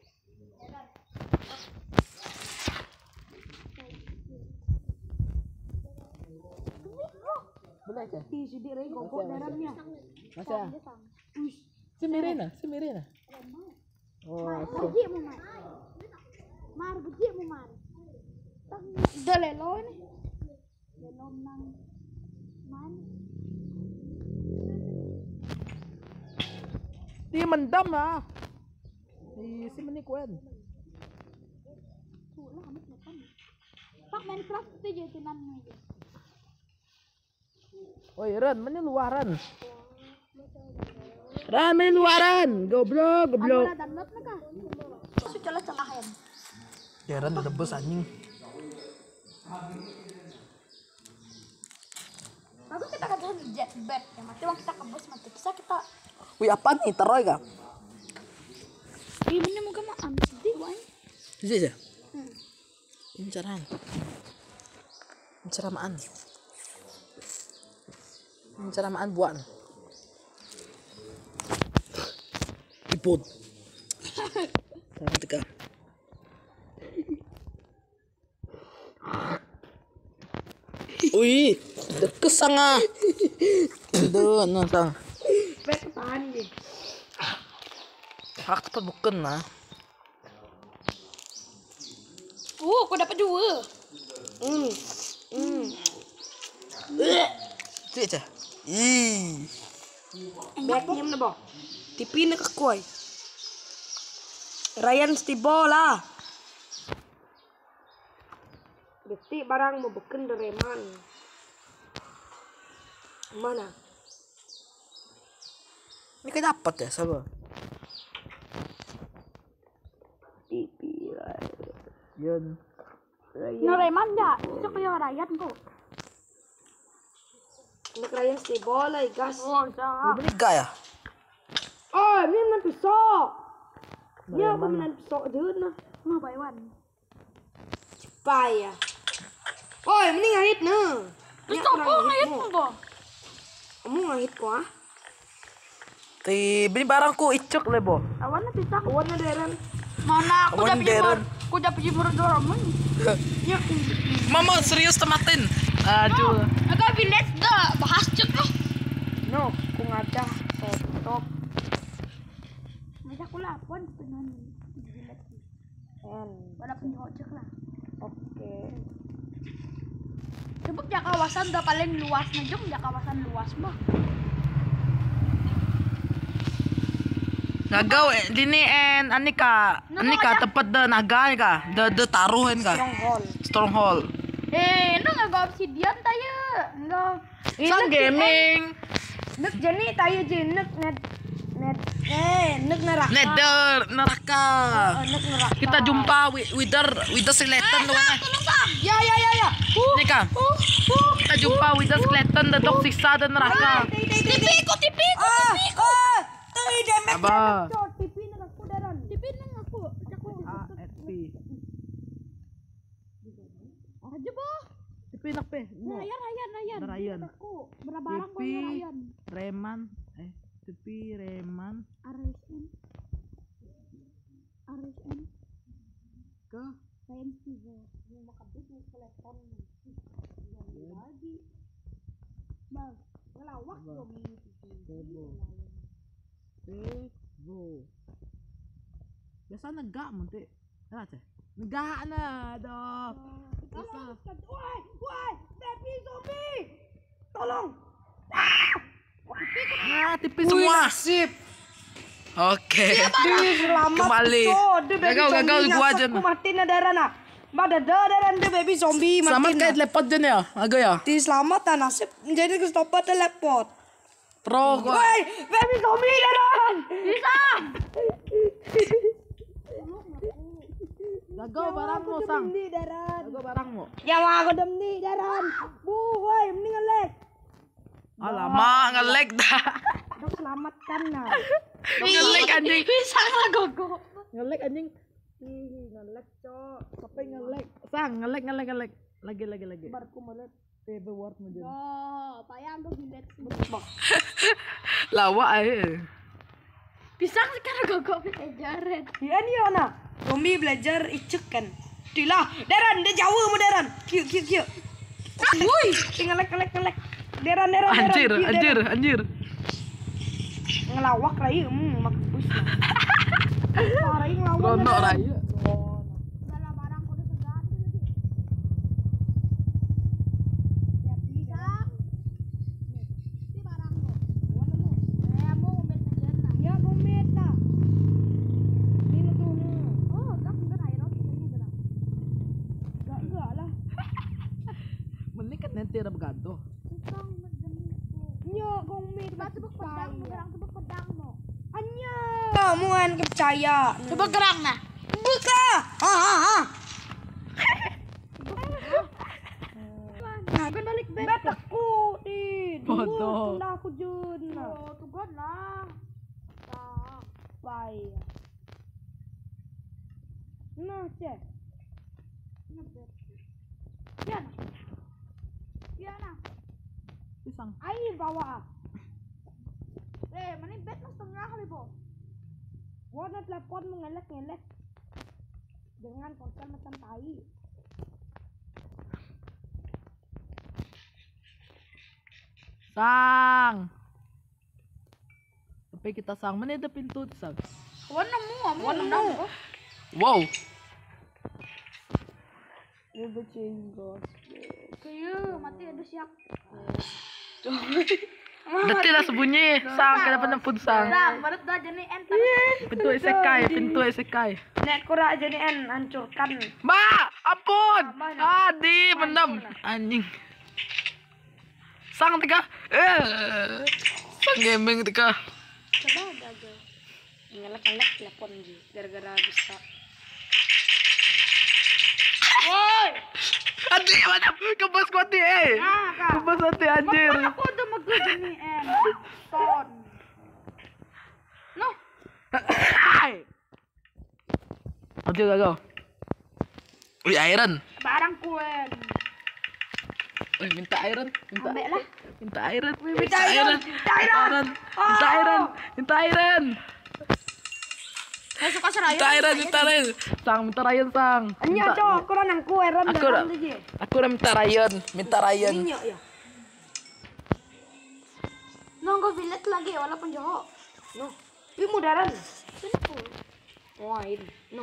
Boleh aja. Ih, si Dere gogok daramnya. Masa? Si Mirena, si Mirena. Oh, Beji mo man. Mar beji mo man. Tang dalelo ni. Dalom nang man. di mendam lah. Di si menikuen. Sulah amat makan. Pak Minecraft tu je tinan ni. Oi, Ren, mana luaran? Ran, mana luaran? Goblok, goblok. Ada download na ka. Su celah celahan. Ya Ren debus anjing. Bagus kita kan jet bed ya mati wang kita kebus mati bisa kita. Wih, apa nih? Teroy kah? Ih, mana muka maan sedih wan. Bisa aja. Hmm. Pencerahan. Penceramaan. Penceramaan buan. Iput. Sama teka. Wih, deket sanga. Aduh, no sang. Baik tahan deh. Hak tepat bukan lah. Oh, kau dapat dua. Hmm. Hmm. Cik aja. Ih. Baik nyam na ba? Tipi na kakoy. Ryan Stibola. Beti barang mo bukan dereman. Mana? Ini kayak dapat ya, sabar. Tipi Yun. Noreman ya, itu kayak rakyat kok. Anak Ryan Stibola, gas. Oh, dah. Ini gaya. Oh, ini na piso. Ya, aku na piso dun na. Mau baywan. Paya. Oh, ini ngahit na. Terus apa ngayat mo ba? Kamu ngahit ko ah? Ti, bini barangku icok lebo. Awan na pisah. Awan na deren. Mana aku Awan dapat deren. jemur. Aku dapat jemur doraemon. Ya. Mama serius tematin. Aduh. Agak village dah bahas cek loh. No, kung ada top. Macam aku lapon dengan village. And Wala punya cek lah. oke. Sebab ya kawasan dah paling luas na jom ya kawasan luas bah. Nagaw eh, dini en anika, anika tepat de naga ka, de de taruhin ka. Stronghold. Stronghold. Eh, no nggak obsidian tayo. Nggak. Sang gaming. Nek jani tayo jin nek net net Eh, nek neraka. Nether, neraka. Oh, nek neraka. Kita jumpa wi- wither, wither skeleton doon eh. Ya, ya, ya, ya. Uh, Ini kah? uh, uh. Kita jumpa wither skeleton datuk siksa dan neraka. Tipi ko, tipi ko, Ah, tipi ko. ah. Tuh, demek. Apa? Tipi nek aku daran. Tipi nang aku. Aku. A S P. Aja boh. Tipi nak pe. Rayan, rayan, rayan. Rayan. Aku berbarang Tipi, banyak rayan. Reman, eh, Tipi, Reman, Aresn. Aresn. ke Rayan Steve. Mau makan bisnis telepon. Lagi. Bang, ngelawak dong ini. Tebo. Tebo. Biasa negak munti. Nah, ceh. Negak na, aduh. Tolong. Woi, woi, baby zombie. Tolong. Ah, tipis semua. Nasib. Oke. Dia selamat. Kembali. Cok, dia baby Gagal, zombie gagal, gua nyasar aja. ku mati na darana. Bada daran dia baby zombie mati. Selamat na. kayak teleport din ya, agak ya. Di selamat ta nasib jadi ke stop teleport. Pro gua. Woi, baby zombie daran. Bisa. Gagal barangmu, Sang. Di daran. Gagal barangmu. Ya aku dem di daran. Bu, woi, mending ngelek. Alamak, nge-lag dah. Dok selamatkan nah. Nge-lag anjing. Bisa lah gogo. Nge-lag anjing. Ih, nge-lag, Cok. Sampai nge-lag. Sang, nge-lag, nge-lag, nge-lag. Lagi, lagi, lagi. Barku melet. T V word mo dyan. Oh, payang go bilet. Lawa ay. Pisang sekarang gogo belajaran. Iya nih Ona. Zombie belajar icek kan. Dilah, daran dia jauh mu daran. Kiu kiu kiu. Woi, ngelek ngelek ngelek. Daran daran daran. Anjir, Kiu, anjir, daran. anjir. Ngelawak rai hmm mak bus. Rai ngelawak. Rono raya. Dalam barang kudu segan lagi. Ya pisang. Di barang mo. Wala mo. Kaya mo umet na dyan na. Ya bumet na. Ini tuh. Oh, gak mungkin air roti ini gerak. Enggak enggak lah. Mending kan nanti ada beganto. Pisang medeni ko. Nya bumet. Coba tebak pedang mo, gerang tebak pedang mo. Anya. Kamu kan percaya. Coba gerang nah. Buka. Ha ha ha. Nah, kan balik bet. Bet aku di. Bodoh. Tunda aku jun. Oh, tugon lah. Nah, Bye. Nah, cek. nyebet. Ya nah. Ya nah. Pisang. Air bawa. Eh, mana bet mas tengah kali, Bo. Warna telepon mengelek-ngelek. Dengan ponsel macam tai. Sang. Tapi kita sang. Mana ada pintu tu, Sang? Warna mu, mu, Warna warna mu. mu. Wow. Ini bercinggos. Kayu, mati ada siap. Detik dah sembunyi. Sang, kena penempun Sang. Nah, baru dah jadi enter. Pintu isekai, pintu isekai. Nek kura aja nih en hancurkan. Mbak, ampun. Adi, mendam. Anjing. Sang tika. Eh. Sang gaming tika. Coba gagal. Ngelek-ngelek telepon ji. Gara-gara bisa. Woi, Adi, macam kebas kuati eh. nah kak. Kebas hati anjir. Mana aku udah mau jadi en. Ton. No, Aduh, gagal. Wih, iron. barang kuen. Wih, minta iron. Minta Ambek lah. Minta iron. minta iron, minta iron. Minta iron. Minta iron. Saya suka seraya. Minta iron, minta iron. Sang, minta Ryan, Sang. Anya Minta- cok, kura nang kue ram Aku dalam dah, tu je. aku dah minta Ryan, minta Ryan. Minyak ya. Nunggu bilet lagi walaupun jauh. No. Ini mudaran. Simple. Wah, ini. No.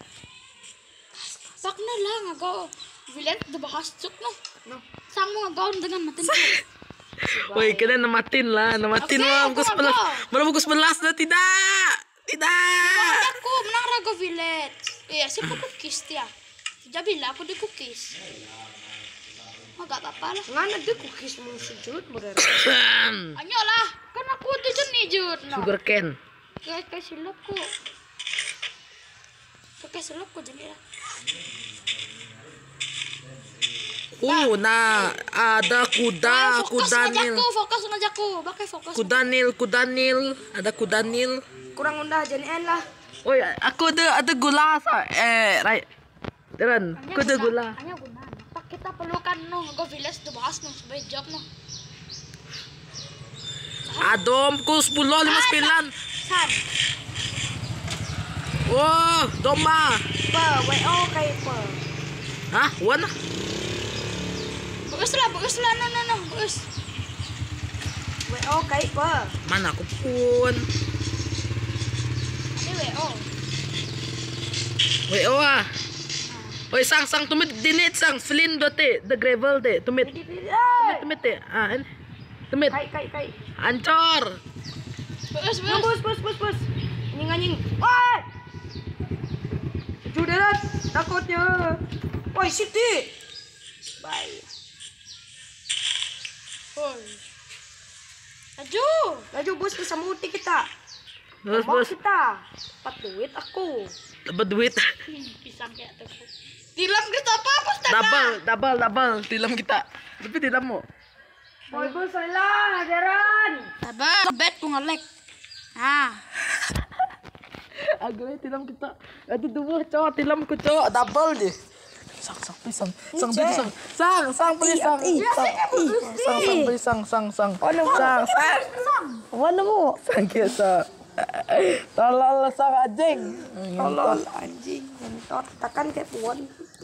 Sakna lah ngagaw. Bilet udah bahas cuk no. No. Sang mo ngagaw dengan matin ko. Woi, kalian nematin lah, nematin Oke, lah. aku Pukul sebelas, ngagaw. baru pukul sebelas dah, tidak, tidak. Aku menang raga bilet. Iya, siapa cookies dia. Jadi lah aku di cookies. Oh, gak apa-apa lah. Ngana dia cookies mau sujud mudaran. Anyo lah, kan aku tuh jenis jut no. Sugar cane. Pakai silapku. Pakai silapku jadi ya. Uh, nah, ada kuda, Fokus kudanil. ngajakku, fokus ngajakku. Pakai fokus. Kudanil, kudanil, ada kudanil. Kurang undah jadian lah. Oi, aku ada ada gula sa. Eh, right. Deran, aku ada gula. Hanya guna. Pak kita perlukan no, go village tu bahas no, sebagai job no. Adom ku sepuluh lima sembilan. San. Wah, domba. Per, W O kay per. Hah, wan? Bagus lah, bagus lah, no no no, bagus. W O kay per. Mana aku pun. Ini W O. Wait, oh ah. Oi, sang sang tumit dinit sang flin dote, the gravel de, tumit. Ay! Tumit de. Ah, an. Tumit. Kay, kay, kay. Ancor. Bagus, Bus, bagus. bus, bus, bus. Anjing, anjing. Woi! Juderan, takutnya. Woi, Siti. Bye. Hoi. Laju. Laju bos bisa muti kita. Bos, Mau bos. kita. Dapat duit aku. Dapat duit. Hmm, pisang kayak tuh. Tilam kita apa apa Double, double, double. Tilam kita. Tapi tilam mo. Woi, bos, lah, Deran. Sabar, bet ku ngelek. Ah, Agak tilam kita. Ada dua cowok tilam ku cowok double deh. Sang sang pisang, sang pisang, sang sang pisang, sang sang sang pisang, sang sang, sang sang, Mana mo? sang kisah. Tolol sang anjing. Tolol anjing, ngentot. Tekan kayak puan.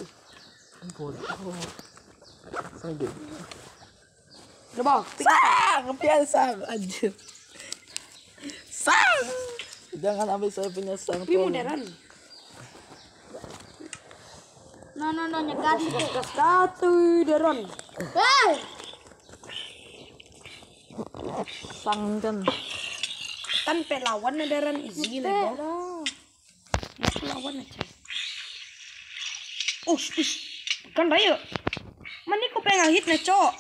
Sang gitu. Coba, Sang, pian sang anjir. Sang. Jangan ambil saya punya sang. tapi modern. no no no nyegat. Gas satu, Deran. Hei, Sang kan. Kan pelawan na Deran, easy lah, bro. Ya, pelawan aja. Ush, ush. Kan raya. Mani ko pengen hit na, cok.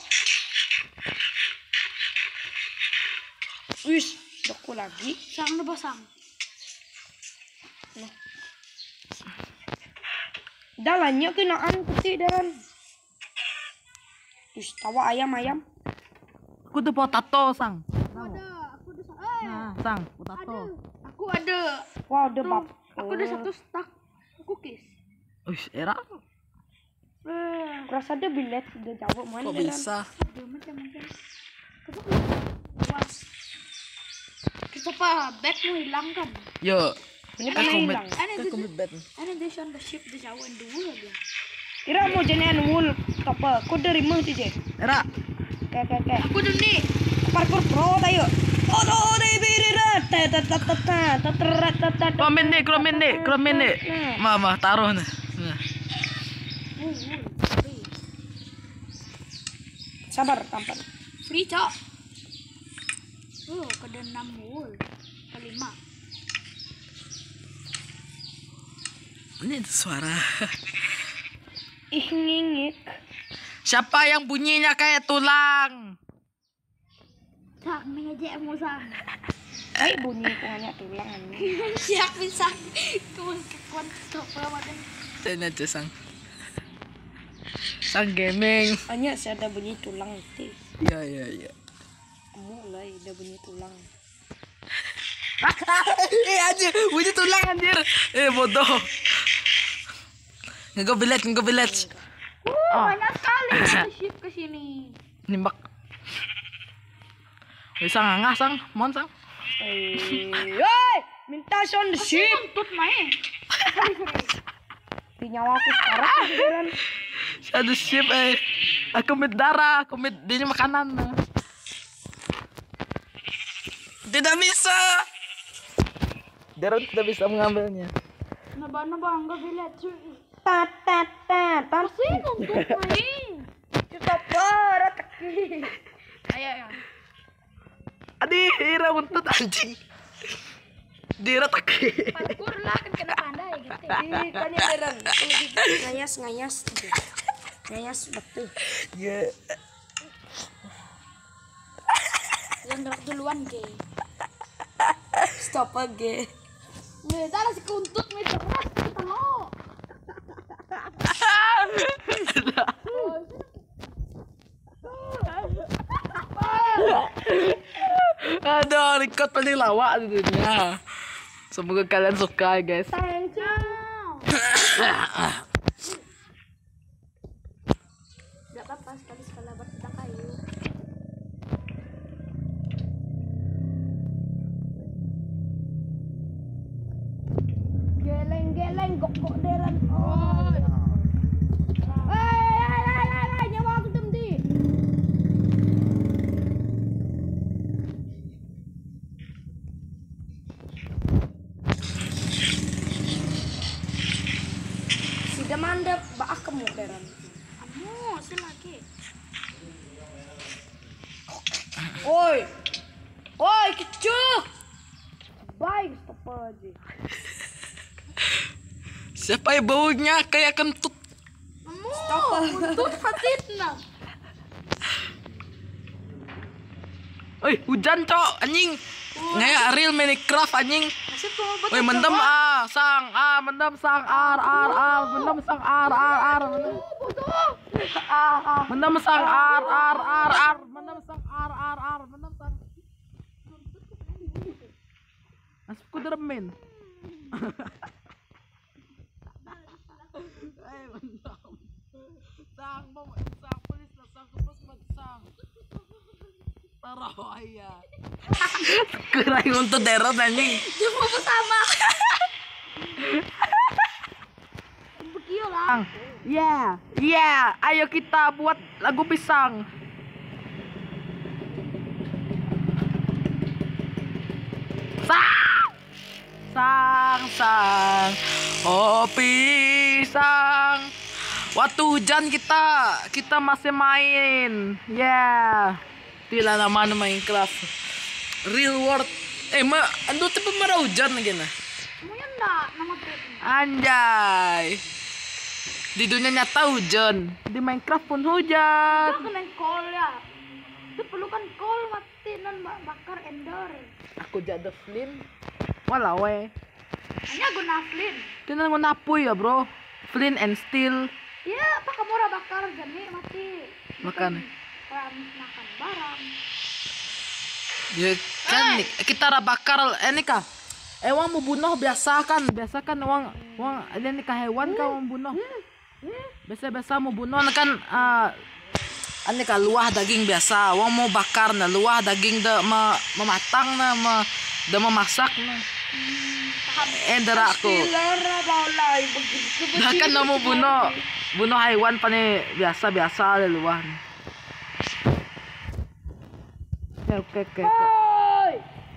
Ush, doko lagi. sang na ba sang? Dalannya kinaan putih Deran. Ush, tawa ayam-ayam. Aku tuh potato sang. Aku ada, aku ada. Eh, Nah, sang potato. aku ada. Wow, debab. Aku ada satu stak cookies. Ush, era. Eh, Rasa dia bilet sudah jawab mana Kok Deran. bisa? ada macam-macam. Was. Kita pa, bag mo hilang kan? Yo. Ini Kan kan komit. hilang. Ano Kan dito? komit bet. Ano dito on the ship the Jawa and the world ya? Kira mau jadian wool apa? Kau dari mana tu je? Era. Kayak kayak kayak. Aku dun ni. Parkour pro tayo. Oh, oh, deh birat. Ta ta ta ta ta ta ta ta ta. Kromin nih, kromin nih, kromin nih. Mama taruh nih. Nah. Sabar, tampan. Free cok. Oh, kada enam wool. Kelima. Ini suara. Ih ngingik. Siapa yang bunyinya kayak tulang? Sang, mengejek mo sang. Ay bunyi ko nga tulang ani. Siyak pisang. Kuwan kuwan stopper makan. Ini aja sang. Sang gaming. Anya saya ada bunyi tulang ti. Iya iya iya. Mulai ada bunyi tulang. Eh anjir, bunyi tulang anjir. Eh bodoh. Nggak bilet, nggak bilet. Oh, banyak sekali ada ship ke sini. Nimbak. Bisa ngangah sang, mon sang. Hey, minta on the ship. Tuntut main. Di nyawa aku sekarang kedengeran. Ada ship eh. Aku mit darah, aku mit dia makanan. Tidak bisa. Darah tidak bisa mengambilnya. Naba-naba enggak bilet. Tat tat tat. Pasti tuntut main. Kita berat lagi. Ayo ya. Adi, ira untut anjing. Dira tak. Parkur lah kan kena pandai gitu. Di kan ya Deran. Ngayas ngayas. Ngayas betul. Ya. Yang gerak duluan ke. Stop again. Nih, tara si kuntut nih terus kita mau. Aduh, record paling lawak di dunia. Semoga kalian suka guys. Thank you. Gak apa-apa sekali-sekali kita kayu. Geleng-geleng gok-gok deran. Oh. Hei, hei, hei, hei, hei, nyawa aku temdi. Sudah mandap baak kamu deran. Kamu sih lagi. Oi. Oi, kecuk. Baik, stop aja. Siapa yang baunya kayak kentut? Kamu, kuntut fatitna. Oi, hujan cok anjing. Ngaya real Minecraft anjing. Masih tuh obat. Woi, mendem ah, sang ah, mendem sang ar ar ar, mendem sang ar ar ar. Ah, ah. Mendem sang ar ar ar ar, mendem sang ar ar ar, mendem sang. Masuk ke dermen. Eh, mendem. Sang mau sang polis sang kepes sang. Taruh ayah. Kerai untuk daerah anjing. Jumpa bersama. Begitu lah. Ya, ya, ayo kita buat lagu pisang. Sang, sang, sang, oh pisang. Waktu hujan kita, kita masih main. Ya, tidak nama Minecraft. Real world. Eh, ma, ando tipe marah hujan lagi nah. Semuanya enggak nama tuh. Anjay. Di dunia nyata hujan, di Minecraft pun hujan. Kita kena kol ya. Itu perlu kan kol mati dan bakar ender. Aku jadi flint. Walau we. Hanya guna flint. Kita mau napu ya bro. Flint and steel. Iya, apa kamu ora bakar jadi mati. Makan. Orang makan barang. Ya kan nih, kita ra bakar ini kah? Eh wang mau bunuh biasa kan, biasa kan wang wang ini kah hewan kah mau bunuh. Biasa-biasa mau bunuh kan uh, ini kah luah daging biasa. Wang mau bakar na luah daging de me, mematang na me, de memasak na. Eh dera aku. Dah kan mau bunuh bunuh hewan pane biasa-biasa le luah. Oke oke. Oi.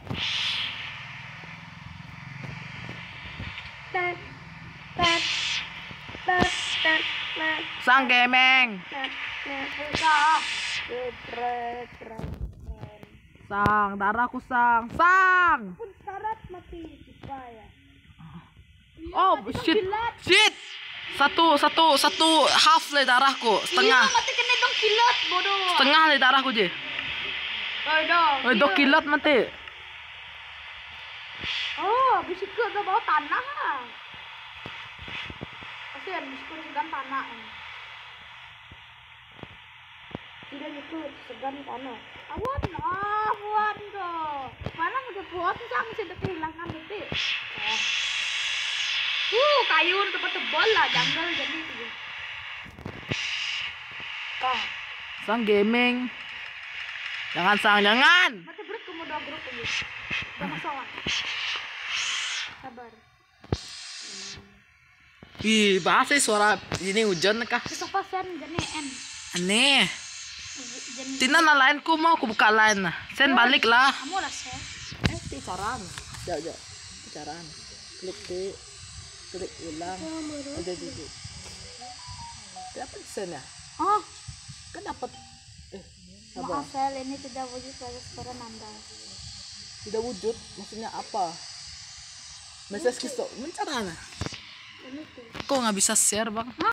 Tet tet tet tet tet. Sang gemeng. Susah. Sang, darahku sang. Sang. Pun syarat mati supaya. Oh shit. Shit. Satu satu satu half le darahku, setengah. Iya, mati kena dong kilat bodoh. Setengah le darahku je. Oh, dong. Oh, dok kilat mati. Oh, bisikut ke bawah tanah lah. Kasihan bisikut segan tanah. Tidak bisikut segan tanah. Awan, awan dong. Mana udah buat sang sudah kehilangan detik. Uh, kayu tempat tebal lah, jungle jadi itu. Kah. Sang gaming. Jangan sang, jangan. Mati berat kamu dua grup ini. Gak masalah. Sabar. Ih, bahasa suara ini hujan kah? Siapa sen jadi N. Aneh. Jadi Tina na lain ku mau ku buka lain nah. Sen balik lah. kamu lah sen. Eh, ti caraan. Ya, ya. Caraan. Klik di klik ulang. Ada di. Dapat sen ya? Oh, Kan dapat eh maaf sel ini tidak wujud pada sekarang Anda. tidak wujud, maksudnya apa? Message kisah mencara nah. Ini tuh. Kok nggak bisa share bang?